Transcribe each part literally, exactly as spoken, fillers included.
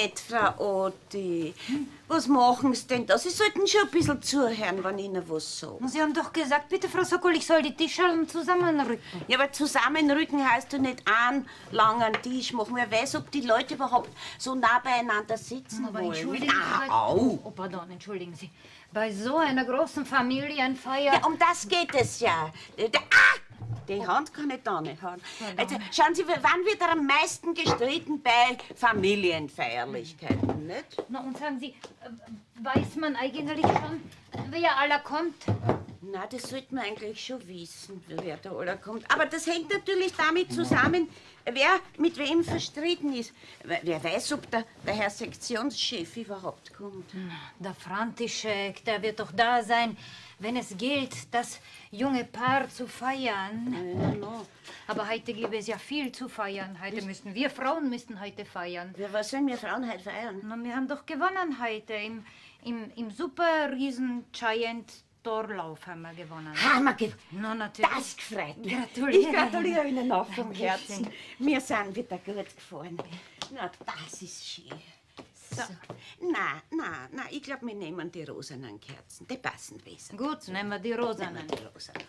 nicht, Frau Otti. Was machen Sie denn da? Sie sollten schon ein bisschen zuhören, wenn ich Ihnen was sage. Sie haben doch gesagt, bitte, Frau Sokol, ich soll die Tischschalen zusammenrücken. Ja, aber zusammenrücken heißt doch nicht einen langen Tisch machen. Wer weiß, ob die Leute überhaupt so nah beieinander sitzen Aber wollen. entschuldigen Ah, Sie, au. oh, pardon, entschuldigen Sie. Bei so einer großen Familienfeier... Ja, um das geht es ja. Der, der, ah! Die Hand kann ich da nicht haben. Also, schauen Sie, wann wird er am meisten gestritten bei Familienfeierlichkeiten, nicht? Na, und sagen Sie, äh, weiß man eigentlich schon, wer aller kommt? Na, das sollte man eigentlich schon wissen, wer da aller kommt. Aber das hängt natürlich damit zusammen, wer mit wem verstritten ist. Wer weiß, ob der, der Herr Sektionschef überhaupt kommt. Der František, der wird doch da sein, wenn es gilt, das junge Paar zu feiern. Ja, no. Aber heute gibt es ja viel zu feiern. Heute müssen wir Frauen müssen heute feiern. Ja, was sollen wir Frauen heute feiern? Na, wir haben doch gewonnen heute. Im, im, im super riesen Giant Torlauf haben wir gewonnen. Haben wir gewonnen? Na, natürlich. Das gefreut mich. Gratuliere. Ich gratuliere Ihnen auch vom Dankeschön. Herzen. Wir sind wieder gut gefahren. Na, das ist schön. So. Na, na, na, ich glaube, wir nehmen die rosanen Kerzen. Die passen besser. Gut, nehmen wir die rosanen. Nehmen wir die rosanen.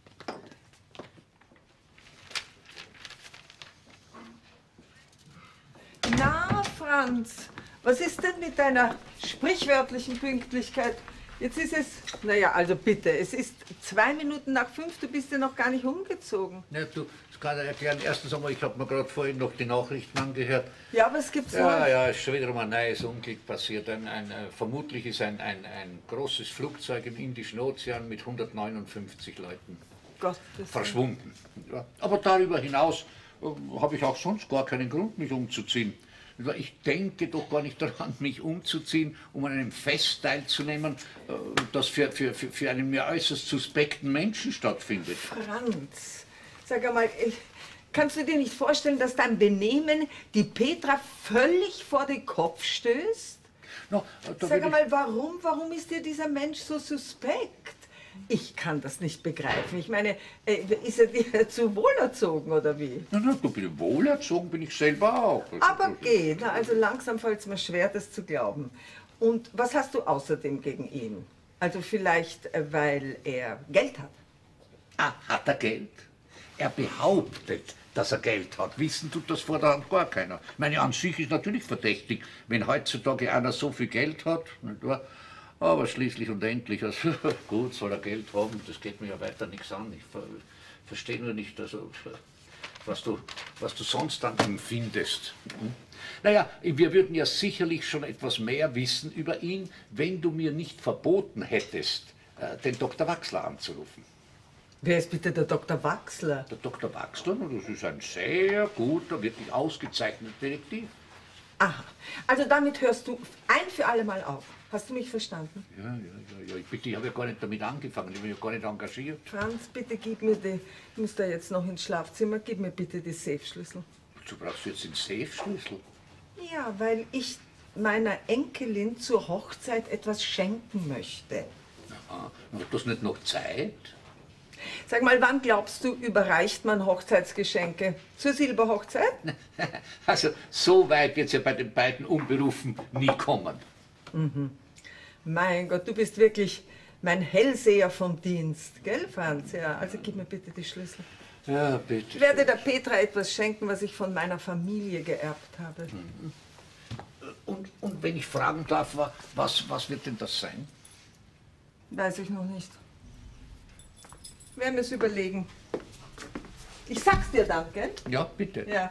Na, Franz, was ist denn mit deiner sprichwörtlichen Pünktlichkeit? Jetzt ist es, naja, also bitte, es ist zwei Minuten nach fünf, du bist ja noch gar nicht umgezogen. Ja, du, das kann ich erklären. Erstens einmal, ich habe mir gerade vorhin noch die Nachrichten angehört. Ja, was gibt's Ja, noch? ja, ist schon wieder mal ein neues Unglück passiert. Ein, ein, äh, vermutlich ist ein, ein, ein großes Flugzeug im Indischen Ozean mit hundertneunundfünfzig Leuten Gott, das verschwunden. Ja. Aber darüber hinaus äh, habe ich auch sonst gar keinen Grund, mich umzuziehen. Ich denke doch gar nicht daran, mich umzuziehen, um an einem Fest teilzunehmen, äh, das für, für, für, für einen mir äußerst suspekten Menschen stattfindet. Franz, sag einmal, ich- kannst du dir nicht vorstellen, dass dein Benehmen die Petra völlig vor den Kopf stößt? No, da Sag will ich- einmal, warum, warum ist dir dieser Mensch so suspekt? Ich kann das nicht begreifen. Ich meine, äh, ist er dir zu wohlerzogen oder wie? Na, na, du bist wohlerzogen, bin ich selber auch. Aber geht. Na, also langsam fällt es mir schwer, das zu glauben. Und was hast du außerdem gegen ihn? Also vielleicht, äh, weil er Geld hat. Ah, hat er Geld? Er behauptet, dass er Geld hat. Wissen tut das vor der Hand gar keiner. Ich meine, an sich ist natürlich verdächtig, wenn heutzutage einer so viel Geld hat. Nicht wahr? Aber schließlich und endlich, also, gut, soll er Geld haben, das geht mir ja weiter nichts an. Ich ver verstehe nur nicht, also, was, du, was du sonst an ihm findest. Hm? Naja, wir würden ja sicherlich schon etwas mehr wissen über ihn, wenn du mir nicht verboten hättest, äh, den Doktor Wachsler anzurufen. Wer ist bitte der Doktor Wachsler? Der Doktor Wachsler, das ist ein sehr guter, wirklich ausgezeichneter Detektiv. Aha, also damit hörst du ein für alle Mal auf. Hast du mich verstanden? Ja, ja, ja, ja. Ich bitte, ich habe ja gar nicht damit angefangen, ich bin ja gar nicht engagiert. Franz, bitte gib mir die, ich muss da jetzt noch ins Schlafzimmer, gib mir bitte die Safe-Schlüssel. Du brauchst jetzt den Safe-Schlüssel. Ja, weil ich meiner Enkelin zur Hochzeit etwas schenken möchte. Aha, hat das nicht noch Zeit? Sag mal, wann glaubst du, überreicht man Hochzeitsgeschenke? Zur Silberhochzeit? Also, so weit wird es ja bei den beiden Unberufen nie kommen. Mhm. Mein Gott, du bist wirklich mein Hellseher vom Dienst, gell, Franz? Ja, also gib mir bitte die Schlüssel. Ja, bitte. Ich werde der Petra etwas schenken, was ich von meiner Familie geerbt habe. Mhm. Und, und wenn ich fragen darf, wa- was, was wird denn das sein? Weiß ich noch nicht. Werden wir es überlegen. Ich sag's dir dann, gell? Ja, bitte. Ja.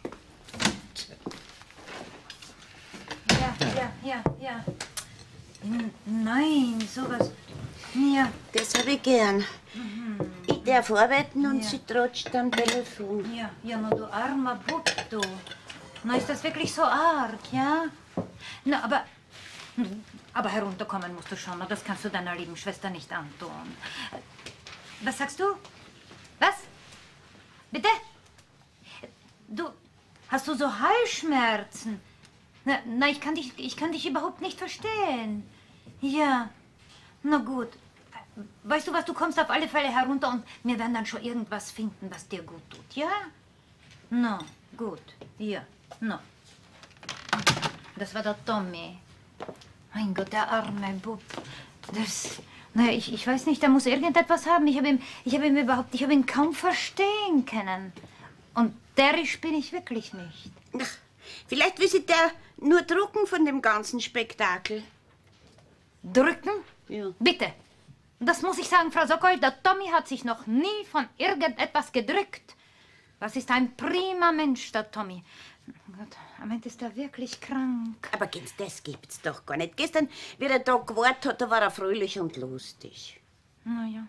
Ja, ja, ja, ja. N- Nein, sowas. Ja. Das habe ich gern. Ich darf arbeiten und Ja. sie trotscht am Telefon. Ja, ja, na du armer Bub, du. Na, ist das wirklich so arg, ja? Na, aber... Aber herunterkommen musst du schon, na, das kannst du deiner lieben Schwester nicht antun. Was sagst du? Was? Bitte? Du, hast du so Halsschmerzen? Na, na ich, kann dich, ich kann dich überhaupt nicht verstehen. Ja, na gut. Weißt du was, du kommst auf alle Fälle herunter und wir werden dann schon irgendwas finden, was dir gut tut, ja? No, gut, ja, no. Das war der Tommy. Mein Gott, der arme Bub. Das... Naja, ich, ich weiß nicht, der muss irgendetwas haben. Ich habe ihn, ich habe ihn überhaupt... Ich habe ihn kaum verstehen können. Und derisch bin ich wirklich nicht. Ach, vielleicht will sich der nur drucken von dem ganzen Spektakel. Drücken? Ja. Bitte. Das muss ich sagen, Frau Sokol, der Tommy hat sich noch nie von irgendetwas gedrückt. Was ist ein prima Mensch, der Tommy. Gott, am Ende ist er wirklich krank. Aber das gibt's doch gar nicht. Gestern, wie er da gewartet hat, da war er fröhlich und lustig. Na ja.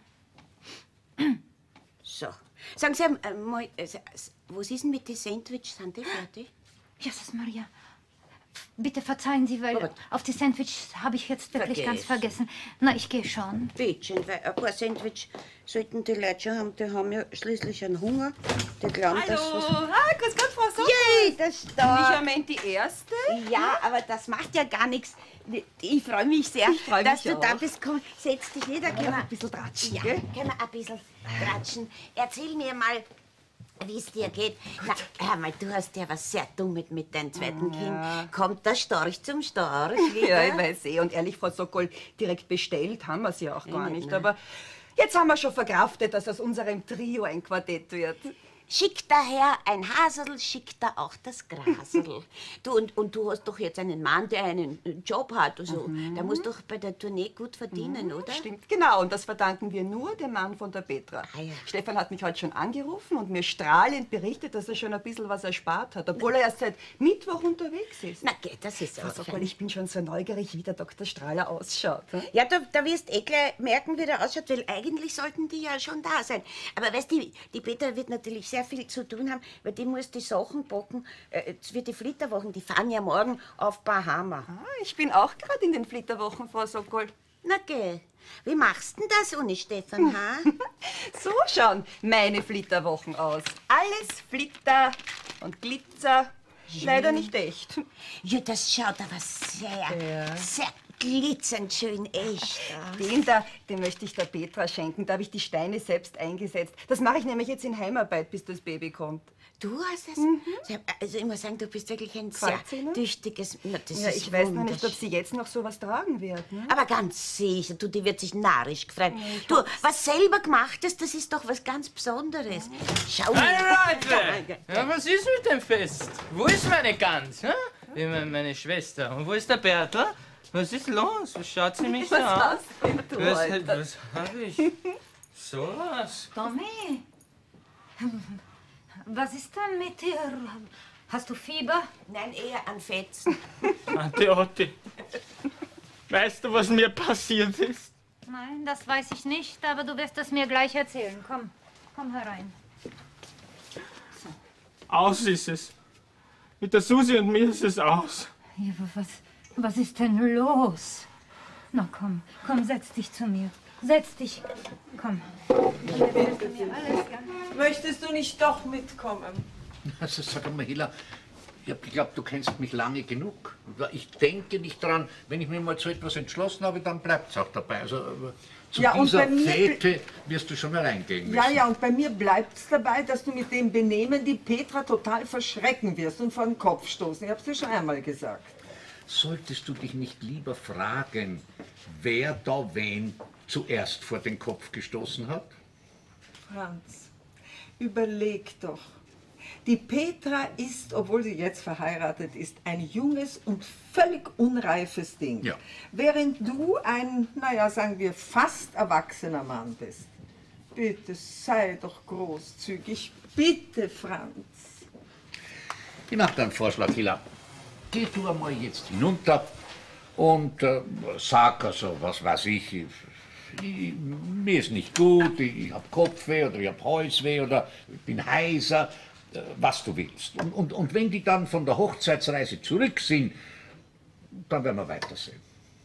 So. Sagen Sie äh, mal, äh, was ist denn mit den Sandwiches? Sind die fertig? Jesus Maria. Bitte verzeihen Sie, weil Aber- auf die Sandwiches habe ich jetzt wirklich ganz Vergessen. vergessen. Na, ich gehe schon. Bittchen, weil ein paar Sandwich sollten die Leute schon haben. Die haben ja schließlich einen Hunger. Die glauben, dass was... Hallo, ah, grüß Gott, Frau Sommer. Yay, das ist da. Nicht am Ende die Erste? Ja, aber das macht ja gar nichts. Ich freue mich sehr, Ich freu dass mich du da auch. bist. Komm, setz dich nieder. Können wir ein bisschen tratschen, Ja, gell? können wir ein bisschen tratschen. Erzähl mir mal, wie es dir geht. Na, hör mal, du hast ja was sehr Dummes mit deinem zweiten Kind. Kommt der Storch zum Storch wieder? Ja, ich weiß eh. Und ehrlich, Frau Sokol, direkt bestellt haben wir sie ja auch gar Nein, nicht. nein. Aber jetzt haben wir schon verkraftet, dass aus unserem Trio ein Quartett wird. Schickt daher ein Hasel, schickt da auch das Grasel. Du, und, und du hast doch jetzt einen Mann, der einen Job hat. Also, Der muss doch bei der Tournee gut verdienen, oder? Stimmt, genau. Und das verdanken wir nur dem Mann von der Petra. Ah, ja. Stefan hat mich heute schon angerufen und mir strahlend berichtet, dass er schon ein bisschen was erspart hat, obwohl er erst seit Mittwoch unterwegs ist. Na, geht, das ist Frau auch Sokol, fein. ich bin schon so neugierig, wie der Doktor Strahler ausschaut. hm? Ja, da, da wirst eh gleich merken, wie der ausschaut, weil eigentlich sollten die ja schon da sein. Aber weißt du, die, die Petra wird natürlich sehr viel zu tun haben, weil die muss die Sachen packen äh, für die Flitterwochen. Die fahren ja morgen auf Bahama. Ah, ich bin auch gerade in den Flitterwochen, Frau Sokol. Na geh, wie machst denn das ohne Stefan, ha? So schauen meine Flitterwochen aus. Alles Flitter und Glitzer. Leider nicht echt. Ja, das schaut aber sehr, sehr glitzernd schön echt aus. Den da, den möchte ich der Petra schenken. Da habe ich die Steine selbst eingesetzt. Das mache ich nämlich jetzt in Heimarbeit, bis das Baby kommt. Du hast es? Also ich muss sagen, du bist wirklich ein sehr Freut's Ihnen? tüchtiges... Na, das Ja, ist ich weiß noch nicht, ob wunderschön. sie jetzt noch sowas tragen wird. Ne? Aber ganz sicher, du, die wird sich narrisch freuen. Du, was selber gemachtes, das ist doch was ganz Besonderes. Schau Hey mal. Leute! Ja, was ist mit dem Fest? Wo ist meine Gans? Hä? Wie me- meine Schwester. Und wo ist der Bertel? Was ist los? Was schaut sie mich so Was an? hast denn du Was, heute? was hab ich? So was? Tommy, was ist denn mit dir? Hast du Fieber? Nein, eher an Fetzen. Ante Otti. Weißt du, was mir passiert ist? Nein, das weiß ich nicht, aber du wirst es mir gleich erzählen. Komm, komm herein. Aus ist es. Mit der Susi und mir ist es aus. Ja, aber was, was ist denn los? Na komm, komm, setz dich zu mir. Setz dich. Komm. Dann erzählst du mir alles, ja? Möchtest du nicht doch mitkommen? Also sag einmal, Hilla, ich hab geglaubt, du kennst mich lange genug. Ich denke nicht dran, wenn ich mir mal zu etwas entschlossen habe, dann bleibt es auch dabei. Also äh, zu Ja, und dieser bei mir- Fete wirst du schon allein gehen müssen. Ja, ja, und bei mir bleibt's dabei, dass du mit dem Benehmen die Petra total verschrecken wirst und vor den Kopf stoßen. Ich hab's dir schon einmal gesagt. Solltest du dich nicht lieber fragen, wer da wen zuerst vor den Kopf gestoßen hat? Franz, überleg doch. Die Petra ist, obwohl sie jetzt verheiratet ist, ein junges und völlig unreifes Ding. Ja. Während du ein, naja, sagen wir, fast erwachsener Mann bist. Bitte sei doch großzügig. Bitte, Franz. Ich mache dir einen Vorschlag, Hilla. Geh du einmal jetzt hinunter und äh, sag also, was weiß ich, ich, ich, mir ist nicht gut, ich, ich habe Kopfweh oder ich habe Halsweh oder ich bin heiser, äh, was du willst. Und, und, und wenn die dann von der Hochzeitsreise zurück sind, dann werden wir weitersehen.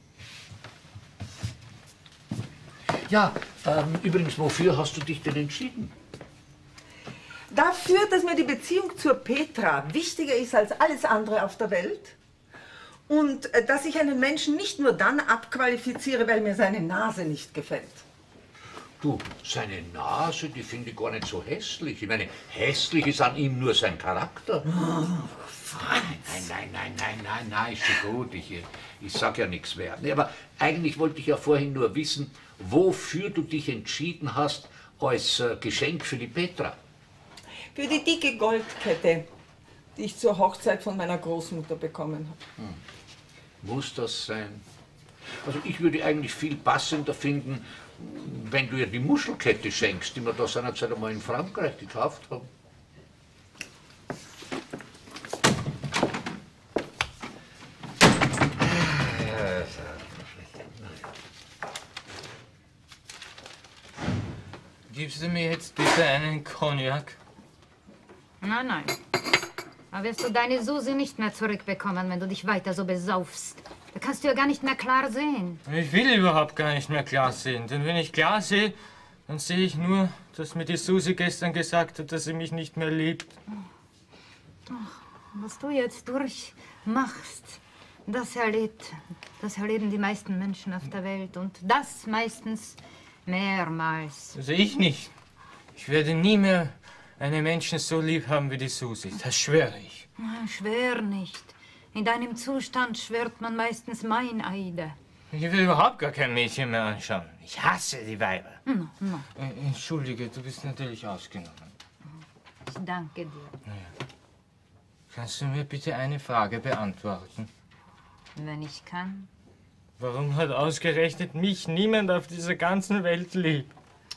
Ja, ähm, übrigens, wofür hast du dich denn entschieden? Dafür, dass mir die Beziehung zur Petra wichtiger ist als alles andere auf der Welt und äh, dass ich einen Menschen nicht nur dann abqualifiziere, weil mir seine Nase nicht gefällt. Du, seine Nase, die finde ich gar nicht so hässlich. Ich meine, hässlich ist an ihm nur sein Charakter. Oh, Franz. Nein, nein, nein, nein, nein, nein, ist schon gut. Ich, ich sag ja nichts mehr. Nee, aber eigentlich wollte ich ja vorhin nur wissen, wofür du dich entschieden hast als äh, Geschenk für die Petra. Für die dicke Goldkette, die ich zur Hochzeit von meiner Großmutter bekommen habe. Hm. Muss das sein? Also ich würde eigentlich viel passender finden, wenn du ihr die Muschelkette schenkst, die wir da seinerzeit einmal in Frankreich gekauft haben. Gibst du mir jetzt bitte einen Cognac? Nein, nein. Da wirst du deine Susi nicht mehr zurückbekommen, wenn du dich weiter so besaufst. Da kannst du ja gar nicht mehr klar sehen. Ich will überhaupt gar nicht mehr klar sehen. Denn wenn ich klar sehe, dann sehe ich nur, dass mir die Susi gestern gesagt hat, dass sie mich nicht mehr liebt. Ach, was du jetzt durchmachst, das erlebt, das erleben die meisten Menschen auf der Welt. Und das meistens mehrmals. Also ich nicht. Ich werde nie mehr einen Menschen so lieb haben wie die Susi. Das schwöre ich. Schwör nicht. In deinem Zustand schwört man meistens Meineide. Ich will überhaupt gar kein Mädchen mehr anschauen. Ich hasse die Weiber. No, no. Äh, Entschuldige, du bist natürlich ausgenommen. Ich danke dir. Naja. Kannst du mir bitte eine Frage beantworten? Wenn ich kann. Warum hat ausgerechnet mich niemand auf dieser ganzen Welt lieb?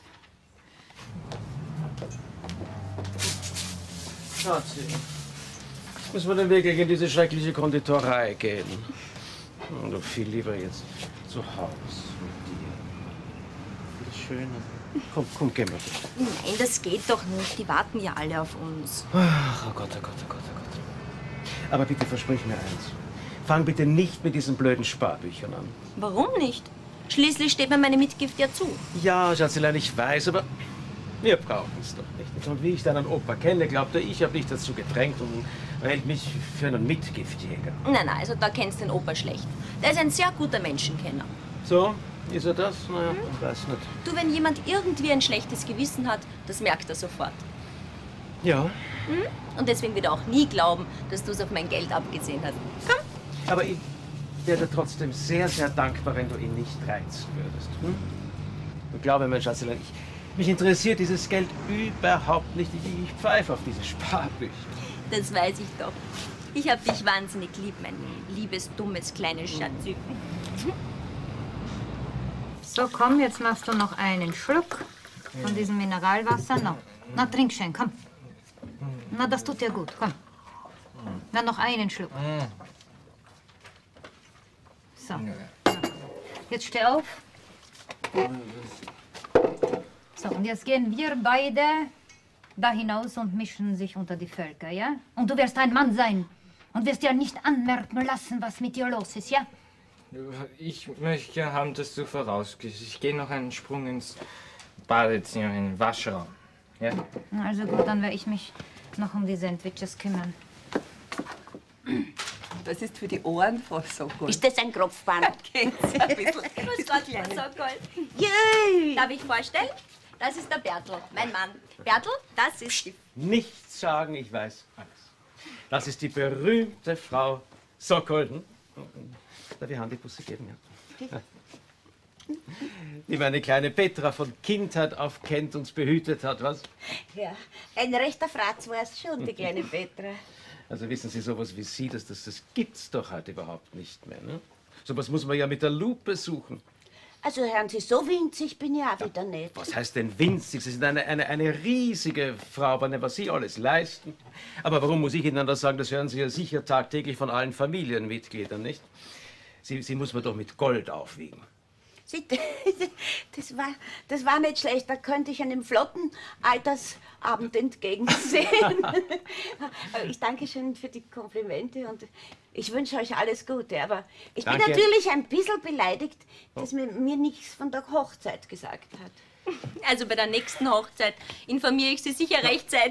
Schatzi, müssen wir denn wirklich in diese schreckliche Konditorei gehen? Oder viel lieber jetzt zu Hause mit dir. Das Schöne. Komm, komm, gehen wir bitte. Nein, das geht doch nicht. Die warten ja alle auf uns. Ach, oh Gott, oh Gott, oh Gott, oh Gott. Aber bitte versprich mir eins. Fang bitte nicht mit diesen blöden Sparbüchern an. Warum nicht? Schließlich steht mir meine Mitgift ja zu. Ja, Schatzelein, ich weiß, aber wir brauchen es doch nicht. Und wie ich deinen Opa kenne, glaubt er, ich habe dich dazu gedrängt und hält mich für einen Mitgiftjäger. Nein, nein, also da kennst du den Opa schlecht. Der ist ein sehr guter Menschenkenner. So, ist er das? Naja, ich weiß nicht. Du, wenn jemand irgendwie ein schlechtes Gewissen hat, das merkt er sofort. Ja. Hm? Und deswegen wird er auch nie glauben, dass du es auf mein Geld abgesehen hast. Komm. Aber ich wäre trotzdem sehr, sehr dankbar, wenn du ihn nicht reizen würdest. Hm? Und glaube, mein Schatzelein, ich, mich interessiert dieses Geld überhaupt nicht. Ich, ich pfeife auf diese Sparbücher. Das weiß ich doch. Ich hab dich wahnsinnig lieb, mein liebes, dummes, kleines Schatzi. So, komm, jetzt machst du noch einen Schluck von diesem Mineralwasser. Na, na, trink schön, komm. Na, das tut dir gut, komm. Dann noch einen Schluck. So. Jetzt steh auf. So, und jetzt gehen wir beide da hinaus und mischen sich unter die Völker, ja? Und du wirst ein Mann sein und wirst dir nicht anmerken lassen, was mit dir los ist, ja? Ich möchte gerne haben, dass du vorausgehst. Ich gehe noch einen Sprung ins Badezimmer, in den Waschraum. Ja? Also gut, dann werde ich mich noch um die Sandwiches kümmern. Das ist für die Ohren, Frau Sokol. Ist das ein Kropfband? Geht's ein bisschen. Grüß Gott, Herr Sokol. Yay! Darf ich vorstellen? Das ist der Bertel, mein Mann. Bertel, das ist die... Nichts sagen, ich weiß alles. Das ist die berühmte Frau Sokol. Darf ich Hand die Busse geben? Ja. Die meine kleine Petra von Kindheit auf kennt, uns behütet hat, was? Ja, ein rechter Fratz war es schon, die kleine Petra. Also wissen Sie, sowas wie Sie, das, das, das gibt's doch halt überhaupt nicht mehr, ne? Sowas muss man ja mit der Lupe suchen. Also hören Sie, so winzig bin ich auch wieder nicht. Was heißt denn winzig? Sie sind eine, eine, eine riesige Frau, aber was Sie alles leisten. Aber warum muss ich Ihnen das sagen? Das hören Sie ja sicher tagtäglich von allen Familienmitgliedern, nicht? Sie, Sie muss man doch mit Gold aufwiegen. Sie, das, war, das war nicht schlecht, da könnte ich einem flotten Altersabend entgegensehen. Ich danke schön für die Komplimente und ich wünsche euch alles Gute. Aber ich Danke. bin natürlich ein bisschen beleidigt, dass man mir nichts von der Hochzeit gesagt hat. Also bei der nächsten Hochzeit informiere ich Sie sicher rechtzeitig.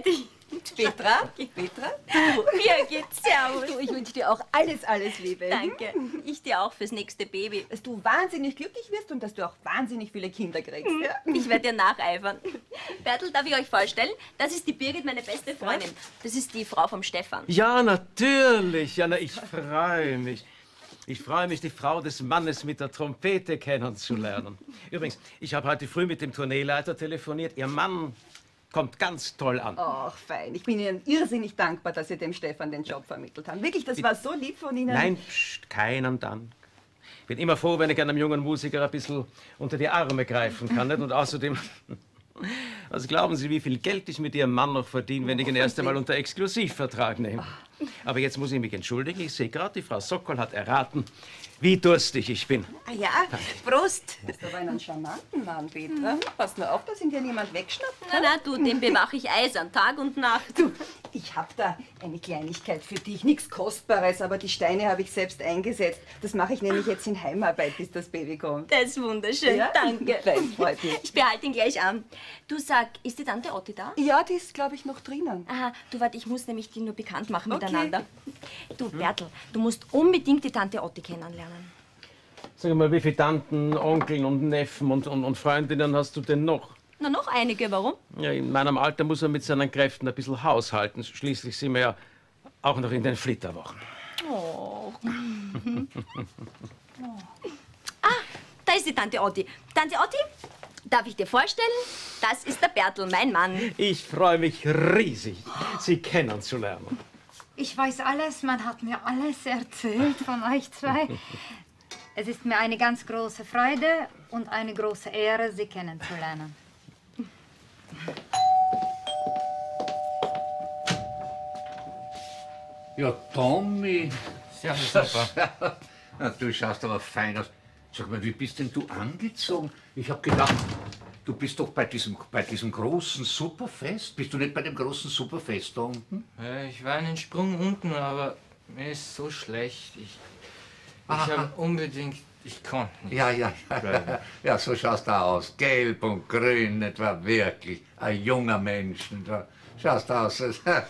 Petra, Petra. Birgit, servus. Du, ich wünsche dir auch alles, alles Liebe. Danke. Ich dir auch fürs nächste Baby. Dass du wahnsinnig glücklich wirst und dass du auch wahnsinnig viele Kinder kriegst. Ja? Ich werde dir nacheifern. Bertel, darf ich euch vorstellen? Das ist die Birgit, meine beste Freundin. Das ist die Frau vom Stefan. Ja, natürlich. Ja, na, ich freue mich. Ich freue mich, die Frau des Mannes mit der Trompete kennenzulernen. Übrigens, ich habe heute früh mit dem Tourneeleiter telefoniert. Ihr Mann kommt ganz toll an. Ach, fein. Ich bin Ihnen irrsinnig dankbar, dass Sie dem Stefan den Job vermittelt haben. Wirklich, das war so lieb von Ihnen. Nein, pst, keinen Dank. Ich bin immer froh, wenn ich einem jungen Musiker ein bisschen unter die Arme greifen kann. Nicht? Und außerdem, was glauben Sie, wie viel Geld ich mit Ihrem Mann noch verdiene, wenn ich ihn erst einmal unter Exklusivvertrag nehme? Aber jetzt muss ich mich entschuldigen. Ich sehe gerade, die Frau Sokol hat erraten, wie durstig ich bin. Ah ja, Prost. Du bist aber einen charmanten Mann, Petra. Pass nur auf, dass ihn dir niemand wegschnappt. Na, na, du, den bewache ich eisern, Tag und Nacht. Du, ich hab da eine Kleinigkeit für dich. Nichts Kostbares, aber die Steine habe ich selbst eingesetzt. Das mache ich nämlich jetzt in Heimarbeit, bis das Baby kommt. Das ist wunderschön, Ja? danke. Fein, freut mich. Ich behalte ihn gleich an. Du, sag, ist die Tante Otti da? Ja, die ist, glaube ich, noch drinnen. Aha, du, warte, ich muss nämlich die nur bekannt machen Okay. miteinander. Du, Bertel, du musst unbedingt die Tante Otti kennenlernen. Sag mal, wie viele Tanten, Onkeln und Neffen und, und, und Freundinnen hast du denn noch? Na, noch einige, warum? Ja, in meinem Alter muss man mit seinen Kräften ein bisschen haushalten. Schließlich sind wir ja auch noch in den Flitterwochen. Oh. Ah, da ist die Tante Otti. Tante Otti, darf ich dir vorstellen? Das ist der Bertel, mein Mann. Ich freue mich riesig, Sie kennenzulernen. Ich weiß alles, man hat mir alles erzählt von euch zwei. Es ist mir eine ganz große Freude und eine große Ehre, Sie kennenzulernen. Ja, Tommy. Servus, Papa. Na, du schaust aber fein aus. Sag mal, wie bist denn du angezogen? Ich hab gedacht, du bist doch bei diesem, bei diesem großen Superfest. Bist du nicht bei dem großen Superfest da unten? Ja, ich war einen Sprung unten, aber mir ist so schlecht. Ich, ich habe unbedingt... Ich konnte nicht. Ja, ja, ja. Ja, so schaust du aus. Gelb und grün, nicht wahr? Wirklich. Ein junger Mensch, nicht wahr? Schaust aus.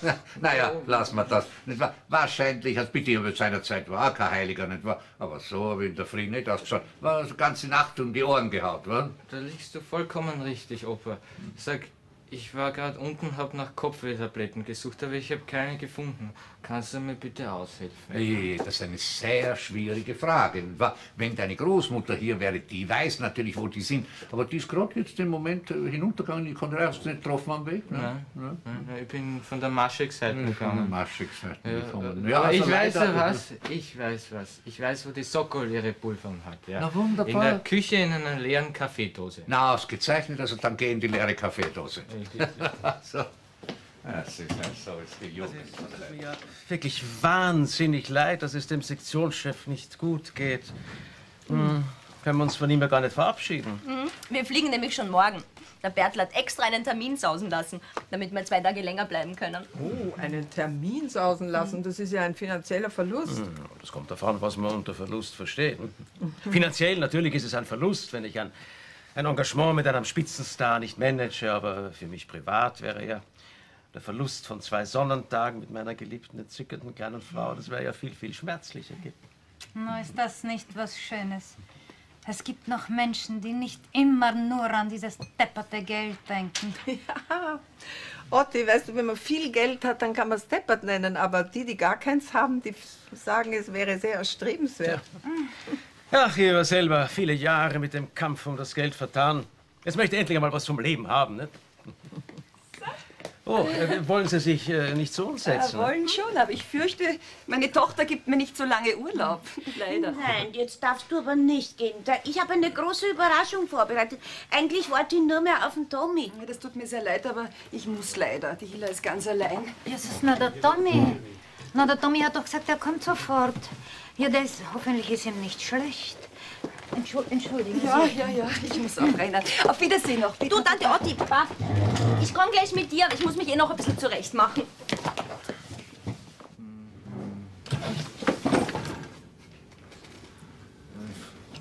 Naja, lassen wir das. Nicht wahr? Wahrscheinlich, als bitte über seiner Zeit war auch kein Heiliger, nicht wahr? Aber so habe ich in der Früh nicht ausgeschaut. War die ganze Nacht um die Ohren gehaut, wa? Da liegst du vollkommen richtig, Opa. Sag, ich war gerade unten, hab nach Kopfwehtabletten gesucht, aber ich habe keine gefunden. Kannst du mir bitte aushelfen? Hey, das ist eine sehr schwierige Frage. nicht wahr? Wenn deine Großmutter hier wäre, die weiß natürlich, wo die sind. Aber die ist gerade jetzt im Moment äh, hinuntergegangen. Ich konnte erst nicht getroffen am Weg. Ne? Nein, nein, ich bin von der Maschek-Seite Von der gegangen. Maschek-Seite Ja, gekommen. äh, aber ich also weiß leider- ja was, ich weiß was. Ich weiß, wo die Sokol ihre Pulvern hat. Ja. Na, wunderbar. In der Küche in einer leeren Kaffeedose. Na, ausgezeichnet, also dann geh in die leere Kaffeedose. so. Das ist ja so, ist die Jugend. Es tut mir ja wirklich wahnsinnig leid, dass es dem Sektionschef nicht gut geht. Hm, können wir uns von ihm ja gar nicht verabschieden. Mhm. Wir fliegen nämlich schon morgen. Der Bertel hat extra einen Termin sausen lassen, damit wir zwei Tage länger bleiben können. Oh, einen Termin sausen lassen, das ist ja ein finanzieller Verlust. Hm, das kommt davon, was man unter Verlust versteht. Finanziell natürlich ist es ein Verlust, wenn ich ein, ein Engagement mit einem Spitzenstar nicht manage, aber für mich privat wäre ja der Verlust von zwei Sonnentagen mit meiner geliebten, entzückenden kleinen Frau, das wäre ja viel, viel schmerzlicher. Na, ist das nicht was Schönes? Es gibt noch Menschen, die nicht immer nur an dieses depperte Geld denken. Ja. Otti, weißt du, wenn man viel Geld hat, dann kann man es deppert nennen, aber die, die gar keins haben, die sagen, es wäre sehr erstrebenswert. Ach, ich habe selber viele Jahre mit dem Kampf um das Geld vertan. Jetzt möchte ich endlich einmal was vom Leben haben, nicht? Oh, äh, wollen Sie sich äh, nicht zu uns Ja, setzen? wollen schon, aber ich fürchte, meine Tochter gibt mir nicht so lange Urlaub. Leider. Nein, jetzt darfst du aber nicht gehen. Da- Ich habe eine große Überraschung vorbereitet. Eigentlich warte ich nur mehr auf den Tommy. Ja, das tut mir sehr leid, aber ich muss leider. Die Hilla ist ganz allein. Jesus, na der Tommy. Na, der Tommy hat doch gesagt, er kommt sofort. Ja, das, hoffentlich ist ihm nicht schlecht. Entschuld, entschuldigen Ja, Sie. ja, ja, ich muss auch rein. Auf Wiedersehen noch, bitte. Du, Tante Otti, Papa, ich komme gleich mit dir, aber ich muss mich eh noch ein bisschen zurecht machen.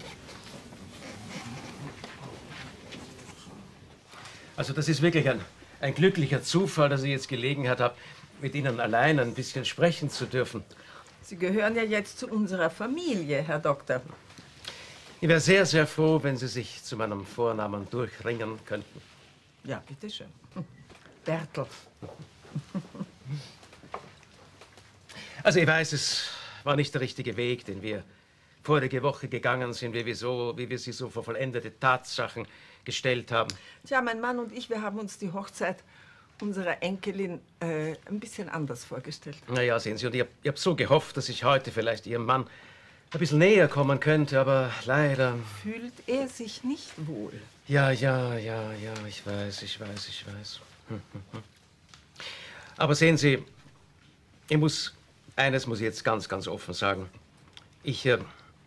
Also das ist wirklich ein, ein glücklicher Zufall, dass ich jetzt Gelegenheit habe, mit Ihnen allein ein bisschen sprechen zu dürfen. Sie gehören ja jetzt zu unserer Familie, Herr Doktor. Ich wäre sehr, sehr froh, wenn Sie sich zu meinem Vornamen durchringen könnten. Ja, bitteschön. Bertel. Also ich weiß, es war nicht der richtige Weg, den wir vorige Woche gegangen sind, wie wir, so, wie wir sie so vor vollendete Tatsachen gestellt haben. Tja, mein Mann und ich, wir haben uns die Hochzeit unserer Enkelin äh, ein bisschen anders vorgestellt. Na ja, sehen Sie, und ich habe hab so gehofft, dass ich heute vielleicht Ihrem Mann ein bisschen näher kommen könnte, aber leider... Fühlt er sich nicht wohl? Ja, ja, ja, ja, ich weiß, ich weiß, ich weiß. Hm, hm, hm. Aber sehen Sie, ich muss, eines muss ich jetzt ganz, ganz offen sagen. Ich, äh,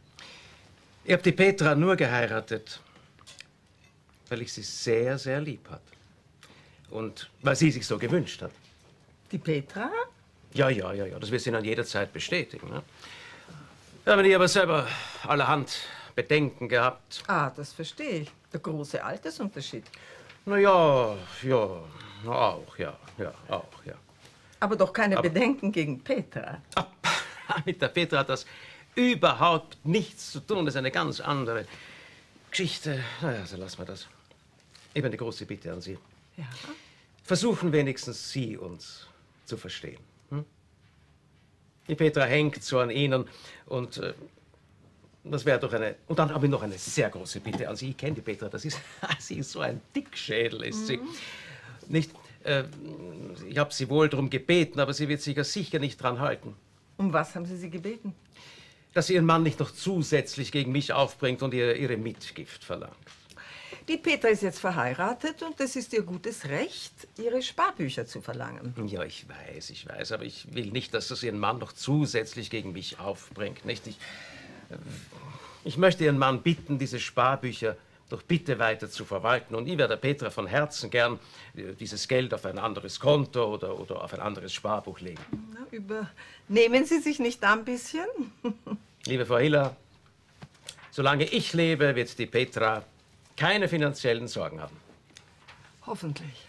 ich habe die Petra nur geheiratet, weil ich sie sehr, sehr lieb hatte. Und weil sie sich so gewünscht hat. Die Petra? Ja, ja, ja, ja, das wird sie dann jederzeit bestätigen. Ne? Da habe ich aber selber allerhand Bedenken gehabt. Ah, das verstehe ich. Der große Altersunterschied. Na ja, ja, auch, ja, ja, auch, ja. Aber doch keine Aber- Bedenken gegen Petra. Mit der Petra hat das überhaupt nichts zu tun. Das ist eine ganz andere Geschichte. Na ja, so lassen wir das. Eben eine große Bitte an Sie. Ja. Versuchen wenigstens Sie, uns zu verstehen. Hm? Die Petra hängt so an Ihnen und äh, das wäre doch eine... Und dann habe ich noch eine sehr große Bitte an Sie. Ich kenne die Petra, das ist, sie ist so ein Dickschädel, ist sie. Nicht, äh, ich habe sie wohl darum gebeten, aber sie wird sich ja sicher nicht dran halten. Um was haben Sie sie gebeten? Dass sie ihren Mann nicht noch zusätzlich gegen mich aufbringt und ihr ihre Mitgift verlangt. Die Petra ist jetzt verheiratet und es ist ihr gutes Recht, ihre Sparbücher zu verlangen. Ja, ich weiß, ich weiß, aber ich will nicht, dass das ihren Mann noch zusätzlich gegen mich aufbringt, nicht? Ich, äh, ich möchte ihren Mann bitten, diese Sparbücher doch bitte weiter zu verwalten. Und ich werde Petra von Herzen gern äh, dieses Geld auf ein anderes Konto oder, oder auf ein anderes Sparbuch legen. Na, übernehmen Sie sich nicht da ein bisschen? Liebe Frau Hiller, solange ich lebe, wird die Petra keine finanziellen Sorgen haben. Hoffentlich.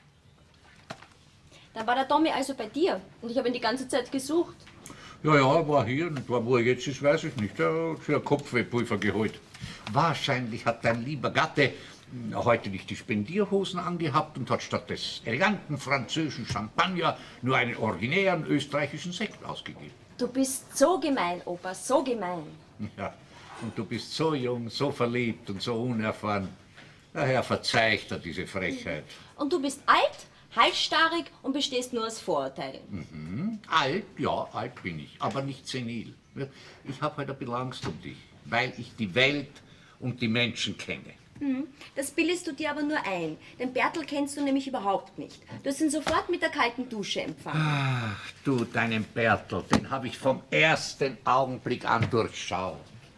Dann war der Tommy also bei dir und ich habe ihn die ganze Zeit gesucht. Ja, ja, er war hier und wo er jetzt ist, weiß ich nicht. Er hat sich ein Kopfwehpulver geholt. Wahrscheinlich hat dein lieber Gatte heute nicht die Spendierhosen angehabt und hat statt des eleganten französischen Champagner nur einen originären österreichischen Sekt ausgegeben. Du bist so gemein, Opa, so gemein. Ja, und du bist so jung, so verliebt und so unerfahren. Daher verzeih ich dir diese Frechheit. Und du bist alt, halsstarrig und bestehst nur aus Vorurteilen. Mhm. Alt, ja, alt bin ich, aber nicht senil. Ich habe heute ein bisschen Angst um dich, weil ich die Welt und die Menschen kenne. Hm, das bildest du dir aber nur ein. Den Bertel kennst du nämlich überhaupt nicht. Du hast ihn sofort mit der kalten Dusche empfangen. Ach, du, deinen Bertel, den habe ich vom ersten Augenblick an durchschaut.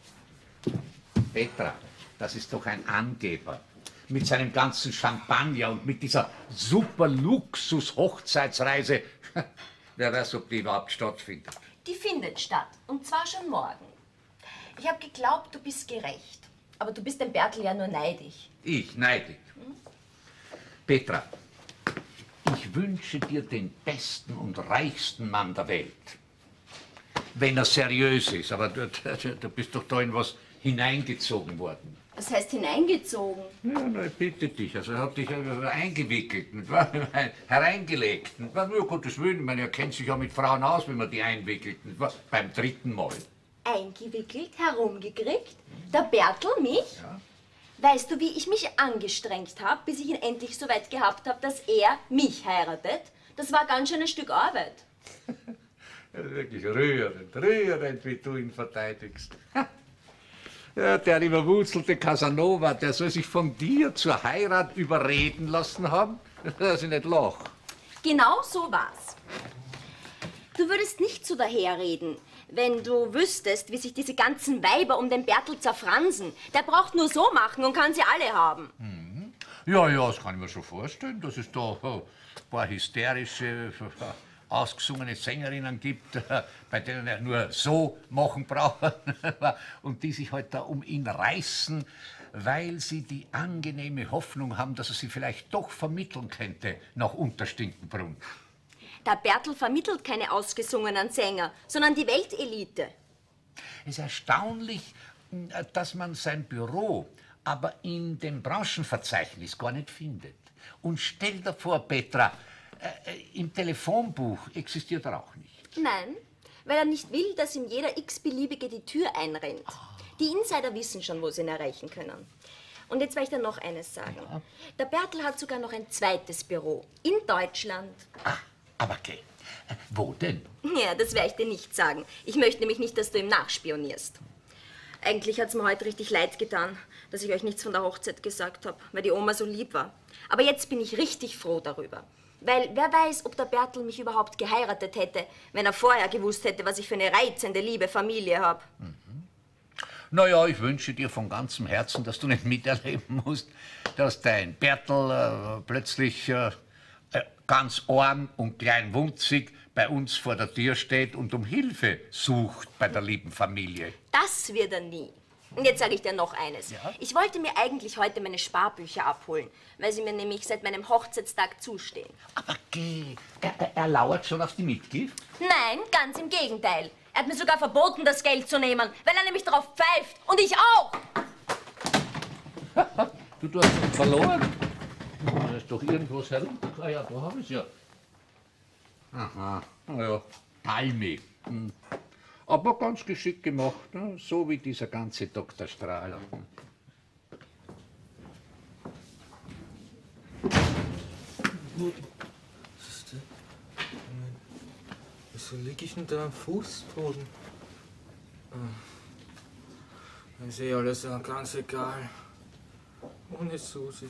Petra, das ist doch ein Angeber. Mit seinem ganzen Champagner und mit dieser super Luxus-Hochzeitsreise. Wer weiß, ob die überhaupt stattfindet. Die findet statt. Und zwar schon morgen. Ich habe geglaubt, du bist gerecht. Aber du bist dem Bertel ja nur neidisch. Ich neidig. Hm? Petra, ich wünsche dir den besten und reichsten Mann der Welt. Wenn er seriös ist, aber du, du, du bist doch da in was hineingezogen worden. Was heißt hineingezogen? Ja, na, ich bitte dich, also er hat dich eingewickelt, nicht wahr? Hereingelegt. Nicht wahr? Nur Gottes Willen, man, er kennt sich ja mit Frauen aus, wenn man die einwickelt, nicht wahr? Beim dritten Mal. Eingewickelt, herumgekriegt? Der Bertel mich? Ja. Weißt du, wie ich mich angestrengt habe, bis ich ihn endlich so weit gehabt habe, dass er mich heiratet? Das war ganz schön ein Stück Arbeit. Das ist wirklich rührend, rührend, wie du ihn verteidigst. Ja, der überwurzelte Casanova, der soll sich von dir zur Heirat überreden lassen haben? Das ist nicht Loch. Genau so war's. Du würdest nicht so daherreden, wenn du wüsstest, wie sich diese ganzen Weiber um den Bertel zerfransen. Der braucht nur so machen und kann sie alle haben. Mhm. Ja, ja, das kann ich mir schon vorstellen, dass es da ein paar hysterische ausgesungene Sängerinnen gibt, bei denen er nur so machen braucht und die sich halt da um ihn reißen, weil sie die angenehme Hoffnung haben, dass er sie vielleicht doch vermitteln könnte nach Unterstinkenbrunn. Der Bertel vermittelt keine ausgesungenen Sänger, sondern die Weltelite. Es ist erstaunlich, dass man sein Büro aber in dem Branchenverzeichnis gar nicht findet. Und stell dir vor, Petra, äh, im Telefonbuch existiert er auch nicht. Nein, weil er nicht will, dass ihm jeder x-beliebige die Tür einrennt. Die Insider wissen schon, wo sie ihn erreichen können. Und jetzt will ich dir noch eines sagen. Ja. Der Bertel hat sogar noch ein zweites Büro in Deutschland. Ah, aber okay. Wo denn? Ja, das werde ich dir nicht sagen. Ich möchte nämlich nicht, dass du ihm nachspionierst. Eigentlich hat es mir heute richtig leid getan, dass ich euch nichts von der Hochzeit gesagt habe, weil die Oma so lieb war. Aber jetzt bin ich richtig froh darüber. Weil wer weiß, ob der Bertel mich überhaupt geheiratet hätte, wenn er vorher gewusst hätte, was ich für eine reizende, liebe Familie habe. Mhm. Na ja, ich wünsche dir von ganzem Herzen, dass du nicht miterleben musst, dass dein Bertel äh, plötzlich äh, ganz arm und kleinwunzig bei uns vor der Tür steht und um Hilfe sucht bei der lieben Familie. Das wird er nie. Und jetzt sage ich dir noch eines. Ja? Ich wollte mir eigentlich heute meine Sparbücher abholen, weil sie mir nämlich seit meinem Hochzeitstag zustehen. Aber geh, er, er, er lauert schon auf die Mitgift? Nein, ganz im Gegenteil. Er hat mir sogar verboten, das Geld zu nehmen, weil er nämlich darauf pfeift. Und ich auch. Du, du hast es verloren. Da ist doch irgendwas herum. Ah ja, da habe ich es ja. Aha, naja, Palmi. Hm. Aber ganz geschickt gemacht, ne? So wie dieser ganze Doktor Strahler. Was ist das? Wieso liege ich denn da am Fußboden? Ist eh alles ganz egal. Ohne Susi.